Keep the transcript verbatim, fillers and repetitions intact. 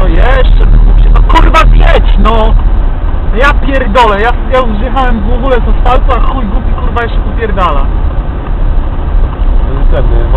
jeszcze, no kurwa zjedź, no! Ja pierdolę, ja, ja już zjechałem w ogóle z asfaltu, a chuj głupi kurwa jeszcze popierdala. Ten,